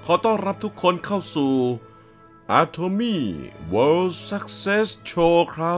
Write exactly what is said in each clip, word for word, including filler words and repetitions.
ขอต้อนรับทุกคนเข้าสู่ Atomy World Success Show ครับ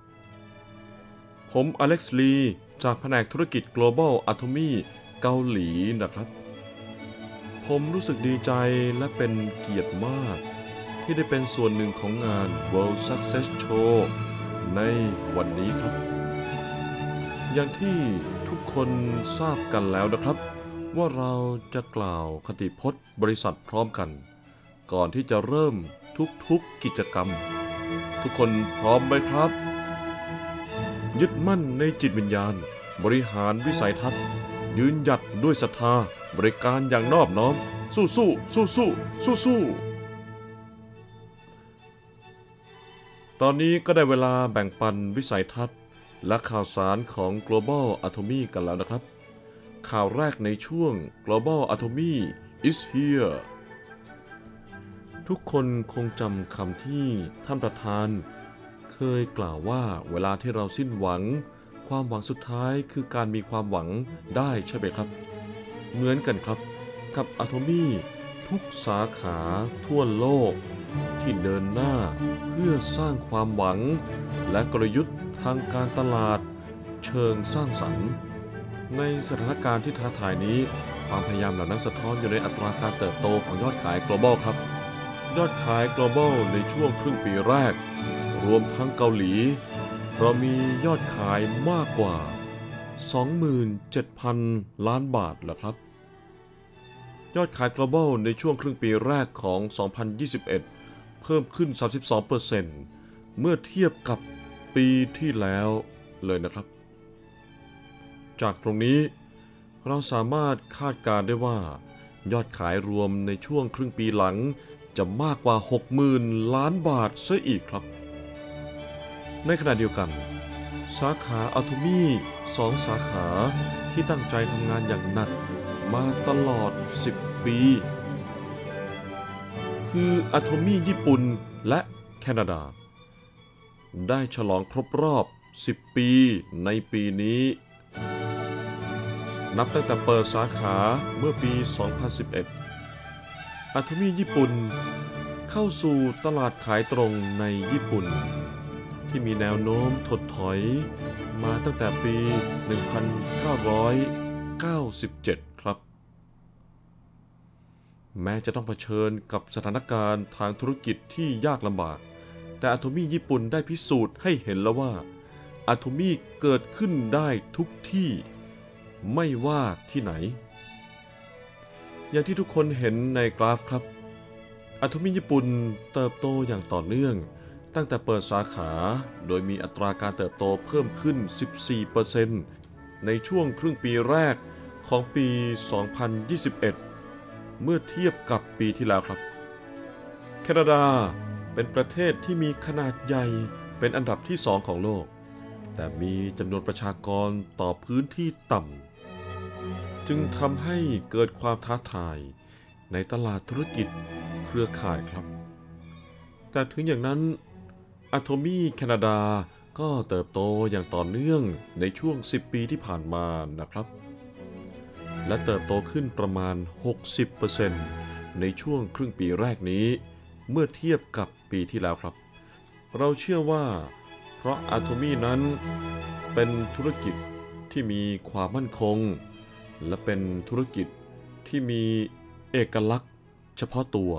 ผมอเล็กซ์ลีจากแผนกธุรกิจ Global Atomy เกาหลีนะครับผมรู้สึกดีใจและเป็นเกียรติมากที่ได้เป็นส่วนหนึ่งของงาน World Success Show ในวันนี้ครับอย่างที่ทุกคนทราบกันแล้วนะครับว่าเราจะกล่าวคติพจน์บริษัทพร้อมกันก่อนที่จะเริ่มทุกๆกิจกรรมทุกคนพร้อมไหมครับยึดมั่นในจิตวิญญาณบริหารวิสัยทัศน์ยืนหยัดด้วยศรัทธาบริการอย่างนอบน้อมสู้สู้สู้สู้สู้สู้ตอนนี้ก็ได้เวลาแบ่งปันวิสัยทัศน์และข่าวสารของ Global Atomy กันแล้วนะครับข่าวแรกในช่วง Global Atomy is here ทุกคนคงจำคำที่ท่านประธานเคยกล่าวว่าเวลาที่เราสิ้นหวังความหวังสุดท้ายคือการมีความหวังได้ใช่ไหมครับเหมือนกันครับกับ Atomy ทุกสาขาทั่วโลกที่เดินหน้าเพื่อสร้างความหวังและกลยุทธ์ทางการตลาดเชิงสร้างสรรค์ในสถานการณ์ที่ท้าทายนี้ความพยายามเหล่านั้นสะท้อนอยู่ในอัตราการเติบโตของยอดขาย Global ครับยอดขาย Global ในช่วงครึ่งปีแรกรวมทั้งเกาหลีเรามียอดขายมากกว่า สองหมื่นเจ็ดพัน ล้านบาทแล้วครับยอดขาย Global ในช่วงครึ่งปีแรกของ สองพันยี่สิบเอ็ด เพิ่มขึ้น สามสิบสองเปอร์เซ็นต์ เมื่อเทียบกับปีที่แล้วเลยนะครับจากตรงนี้เราสามารถคาดการณ์ได้ว่ายอดขายรวมในช่วงครึ่งปีหลังจะมากกว่า หกหมื่น ล้านบาทซะอีกครับในขณะเดียวกันสาขา Atomy สองสาขาที่ตั้งใจทำงานอย่างหนักมาตลอดสิบปีคือ Atomy ญี่ปุ่นและแคนาดาได้ฉลองครบรอบสิบปีในปีนี้นับตั้งแต่เปิดสาขาเมื่อปี สองพันสิบเอ็ด Atomy ญี่ปุ่นเข้าสู่ตลาดขายตรงในญี่ปุ่นที่มีแนวโน้มถดถอยมาตั้งแต่ปี หนึ่งพันเก้าร้อยเก้าสิบเจ็ด ครับแม้จะต้องเผชิญกับสถานการณ์ทางธุรกิจที่ยากลำบากแต่ Atomy ญี่ปุ่นได้พิสูจน์ให้เห็นแล้วว่า Atomy เกิดขึ้นได้ทุกที่ไม่ว่าที่ไหนอย่างที่ทุกคนเห็นในกราฟครับ Atomy ญี่ปุ่นเติบโตอย่างต่อเนื่องตั้งแต่เปิดสาขาโดยมีอัตราการเติบโตเพิ่มขึ้น สิบสี่เปอร์เซ็นต์ ในช่วงครึ่งปีแรกของปี สองพันยี่สิบเอ็ด เมื่อเทียบกับปีที่แล้วครับแคนาดาเป็นประเทศที่มีขนาดใหญ่เป็นอันดับที่สองของโลกแต่มีจำนวนประชากรต่อพื้นที่ต่ำจึงทำให้เกิดความท้าทายในตลาดธุรกิจเครือข่ายครับแต่ถึงอย่างนั้น Atomy แคนาดาก็เติบโตอย่างต่อเนื่องในช่วงสิบปีที่ผ่านมานะครับและเติบโตขึ้นประมาณ หกสิบเปอร์เซ็นต์ ในช่วงครึ่งปีแรกนี้เมื่อเทียบกับปีที่แล้วครับเราเชื่อว่าเพราะ Atomy นั้นเป็นธุรกิจที่มีความมั่นคงและเป็นธุรกิจที่มีเอกลักษณ์เฉพาะตัว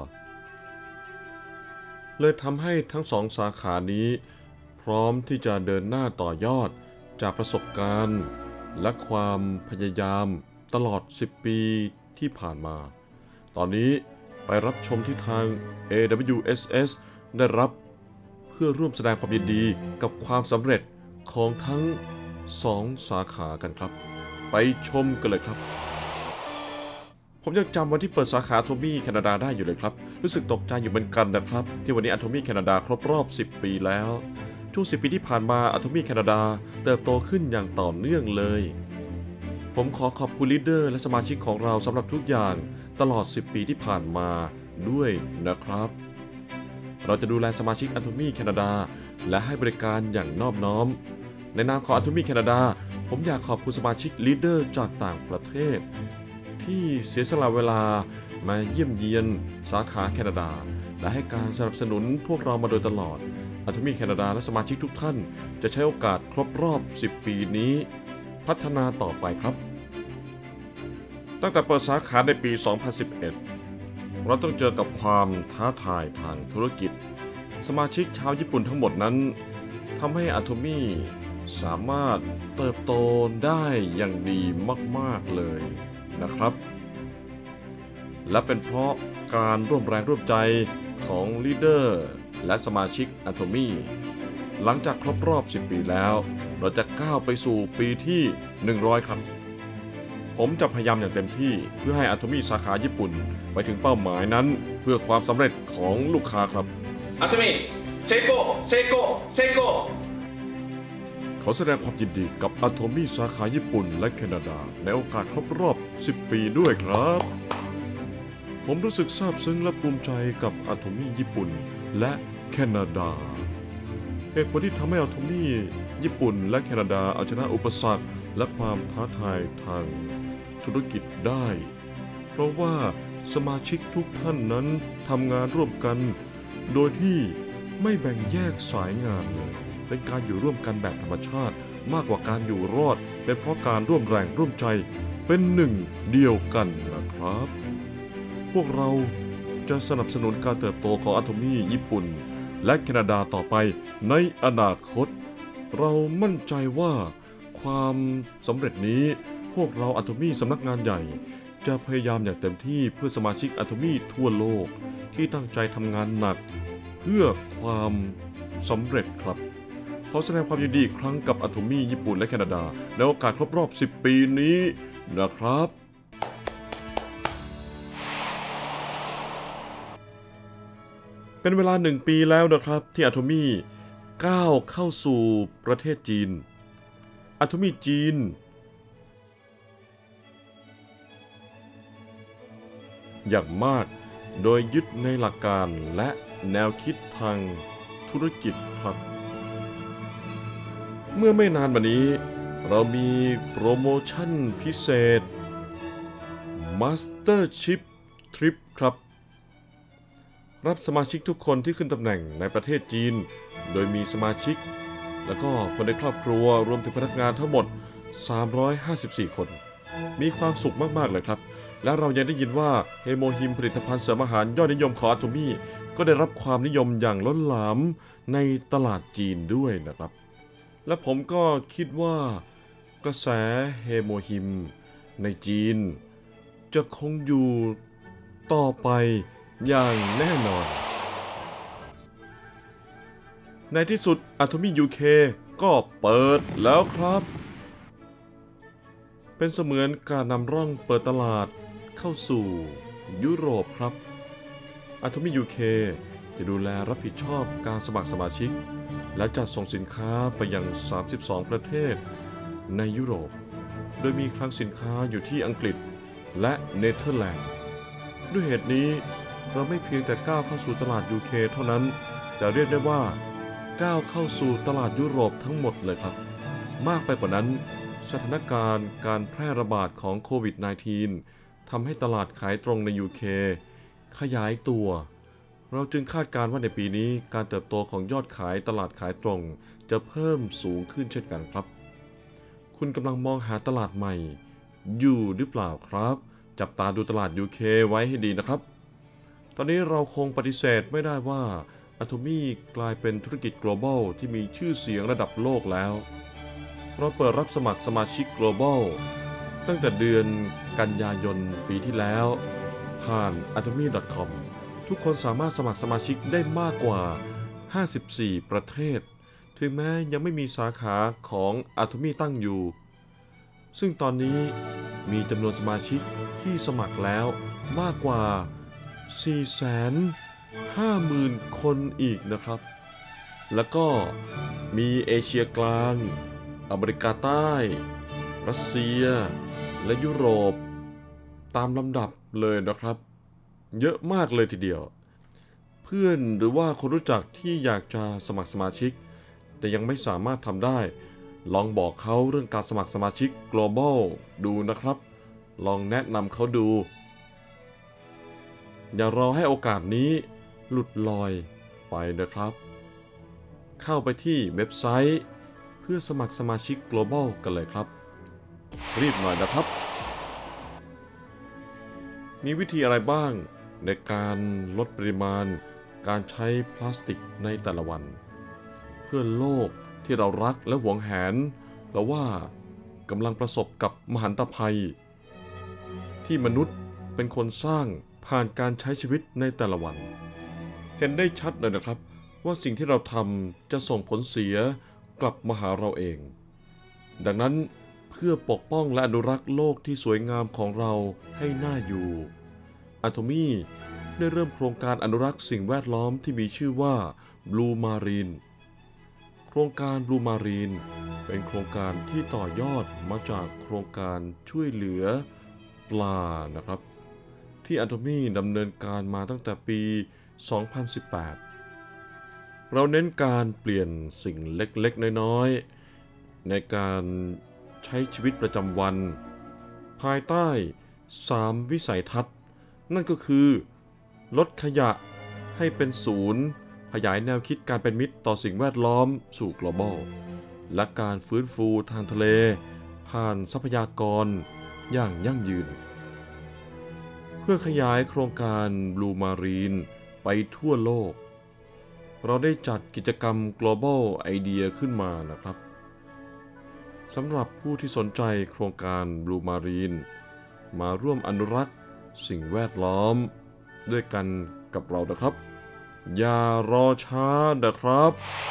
เลยทำให้ทั้งสองสาขานี้พร้อมที่จะเดินหน้าต่อยอดจากประสบการณ์และความพยายามตลอดสิบปีที่ผ่านมาตอนนี้ไปรับชมที่ทาง เอ ดับเบิลยู เอส เอส ได้รับเพื่อร่วมแสดงความยินดีกับความสำเร็จของทั้งสองสาขากันครับไปชมกันเลยครับผมยังจำวันที่เปิดสาขา Atomy แคนาดาได้อยู่เลยครับรู้สึกตกใจอยู่เหมือนกันนะครับที่วันนี้ Atomy แคนาดาครบรอบสิบปีแล้วช่วงสิบปีที่ผ่านมา Atomy แคนาดาเติบโตขึ้นอย่างต่อเนื่องเลยผมขอขอบคุณลีดเดอร์และสมาชิกของเราสำหรับทุกอย่างตลอดสิบปีที่ผ่านมาด้วยนะครับเราจะดูแลสมาชิก Atomy แคนาดาและให้บริการอย่างนอบน้อมในนามของ Atomy แคนาดาผมอยากขอบคุณสมาชิกลีดเดอร์จากต่างประเทศที่เสียสละเวลามาเยี่ยมเยียนสาขาแคนาดาและให้การสนับสนุนพวกเรามาโดยตลอด Atomy แคนาดาและสมาชิกทุกท่านจะใช้โอกาสครบรอบสิบปีนี้พัฒนาต่อไปครับตั้งแต่เปิดสาขาในปี สองพันสิบเอ็ด เราต้องเจอกับความท้าทายทางธุรกิจสมาชิกชาวญี่ปุ่นทั้งหมดนั้นทำให้ Atomy สามารถเติบโตได้อย่างดีมากๆเลยนะครับและเป็นเพราะการร่วมแรงร่วมใจของลีดเดอร์และสมาชิก Atomy หลังจากครบรอบสิบปีแล้วเราจะก้าวไปสู่ปีที่หนึ่งร้อยครับผมจะพยายามอย่างเต็มที่เพื่อให้ Atomy สาขาญี่ปุ่นไปถึงเป้าหมายนั้นเพื่อความสำเร็จของลูกค้าครับ Atomy 成功成功成功ขอแสดงความยินดีกับ Atomy สาขาญี่ปุ่นและแคนาดาในโอกาสครบรอบสิบปีด้วยครับผมรู้สึกซาบซึ้งและภูมิใจกับ Atomy ญี่ปุ่นและแคนาดาเหตุผลที่ทำให้ Atomy ญี่ปุ่นและแคนาดาเอาชนะอุปสรรคและความท้าทายทางธุรกิจได้เพราะว่าสมาชิกทุกท่านนั้นทำงานร่วมกันโดยที่ไม่แบ่งแยกสายงานเลยเป็นการอยู่ร่วมกันแบบธรรมชาติมากกว่าการอยู่รอดเป็นเพราะการร่วมแรงร่วมใจเป็นหนึ่งเดียวกันนะครับพวกเราจะสนับสนุนการเติบโตของ Atomy ญี่ปุ่นและแคนาดาต่อไปในอนาคตเรามั่นใจว่าความสำเร็จนี้พวกเรา Atomy สำนักงานใหญ่จะพยายามอย่างเต็มที่เพื่อสมาชิก Atomy ทั่วโลกที่ตั้งใจทำงานหนักเพื่อความสำเร็จครับขอแสดงความยินดีอีกครั้งกับ Atomy ญี่ปุ่นและแคนาดาในโอกาสครบรอบสิบปีนี้นะครับเป็นเวลาหนึ่งปีแล้วนะครับที่ Atomy ก้าวเข้าสู่ประเทศจีน Atomy จีนอย่างมากโดยยึดในหลักการและแนวคิดทางธุรกิจครับเมื่อไม่นานมานี้เรามีโปรโมชั่นพิเศษ Mastership Trip ครับรับสมาชิกทุกคนที่ขึ้นตำแหน่งในประเทศจีนโดยมีสมาชิกและก็คนในครอบครัวรวมถึงพนักงานทั้งหมดสามร้อยห้าสิบสี่คนมีความสุขมากๆเลยครับและเรายังได้ยินว่าเฮโมฮิมผลิตภัณฑ์เสริมอาหารยอดนิยมของ Atomy ก็ได้รับความนิยมอย่างล้นหลามในตลาดจีนด้วยนะครับและผมก็คิดว่ากระแสเฮโมฮิมในจีนจะคงอยู่ต่อไปอย่างแน่นอนในที่สุด Atomy ยู เค ก็เปิดแล้วครับเป็นเสมือนการนำร่องเปิดตลาดเข้าสู่ยุโรปครับ Atomy ยู เค จะดูแลรับผิดชอบการสมัครสมาชิกและจัดส่งสินค้าไปยังสามสิบสองประเทศในยุโรปโดยมีคลังสินค้าอยู่ที่อังกฤษและเนเธอร์แลนด์ด้วยเหตุนี้เราไม่เพียงแต่ก้าวเข้าสู่ตลาด ยู เค เท่านั้นแต่เรียกได้ว่าก้าวเข้าสู่ตลาดยุโรปทั้งหมดเลยครับมากไปกว่านั้นสถานการณ์การแพร่ระบาดของโควิด สิบเก้า ทำให้ตลาดขายตรงใน ยู เค ขยายตัวเราจึงคาดการณ์ว่าในปีนี้การเติบโตของยอดขายตลาดขายตรงจะเพิ่มสูงขึ้นเช่นกันครับคุณกำลังมองหาตลาดใหม่อยู่หรือเปล่าครับจับตาดูตลาด ยู เค ไว้ให้ดีนะครับตอนนี้เราคงปฏิเสธไม่ได้ว่า Atomy กลายเป็นธุรกิจ global ที่มีชื่อเสียงระดับโลกแล้วเราเปิดรับสมัครสมาชิก global ตั้งแต่เดือนกันยายนปีที่แล้วผ่าน อะโตมี่ ดอท คอม ทุกคนสามารถสมัครสมาชิกได้มากกว่าห้าสิบสี่ประเทศถึงแม้ยังไม่มีสาขาของ Atomy ตั้งอยู่ซึ่งตอนนี้มีจำนวนสมาชิกที่สมัครแล้วมากกว่า สี่แสนห้าหมื่น คนอีกนะครับแล้วก็มีเอเชียกลางอเมริกาใต้รัสเซียและยุโรปตามลำดับเลยนะครับเยอะมากเลยทีเดียวเพื่อนหรือว่าคนรู้จักที่อยากจะสมัครสมาชิกแต่ยังไม่สามารถทำได้ลองบอกเขาเรื่องการสมัครสมาชิก global ดูนะครับลองแนะนำเขาดูอย่ารอให้โอกาสนี้หลุดลอยไปนะครับเข้าไปที่เว็บไซต์เพื่อสมัครสมาชิก Global กันเลยครับรีบหน่อยนะครับมีวิธีอะไรบ้างในการลดปริมาณการใช้พลาสติกในแต่ละวันเพื่อโลกที่เรารักและหวงแหนเราว่ากำลังประสบกับมหันตภัยที่มนุษย์เป็นคนสร้างผ่านการใช้ชีวิตในแต่ละวันเห็นได้ชัดเลยนะครับว่าสิ่งที่เราทำจะส่งผลเสียกลับมาหาเราเองดังนั้นเพื่อปกป้องและอนุรักษ์โลกที่สวยงามของเราให้น่าอยู่อะโทมี่ได้เริ่มโครงการอนุรักษ์สิ่งแวดล้อมที่มีชื่อว่า Blue Marine โครงการ Blue Marine เป็นโครงการที่ต่อยอดมาจากโครงการช่วยเหลือปลานะครับที่อะโทมี่ดำเนินการมาตั้งแต่ปี สองพันสิบแปด เราเน้นการเปลี่ยนสิ่งเล็กๆน้อยๆในการใช้ชีวิตประจำวันภายใต้สามวิสัยทัศน์นั่นก็คือลดขยะให้เป็นศูนย์ขยายแนวคิดการเป็นมิตรต่อสิ่งแวดล้อมสู่ global และการฟื้นฟูทางทะเลผ่านทรัพยากรอย่างยั่งยืนเพื่อขยายโครงการ Blue Marine ไปทั่วโลกเราได้จัดกิจกรรม Global Idea ขึ้นมานะครับสำหรับผู้ที่สนใจโครงการ Blue Marine มาร่วมอนุรักษ์สิ่งแวดล้อมด้วยกันกับเรานะครับอย่ารอช้านะครับ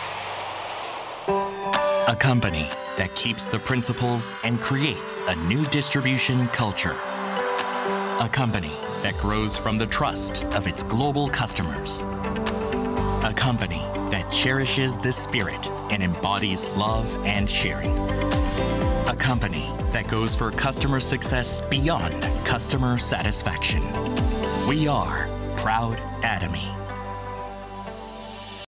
A company that keeps the principles and creates a new distribution culture. A company that grows from the trust of its global customers. A company that cherishes the spirit and embodies love and sharing. A company that goes for customer success beyond customer satisfaction. We are Proud Atomy.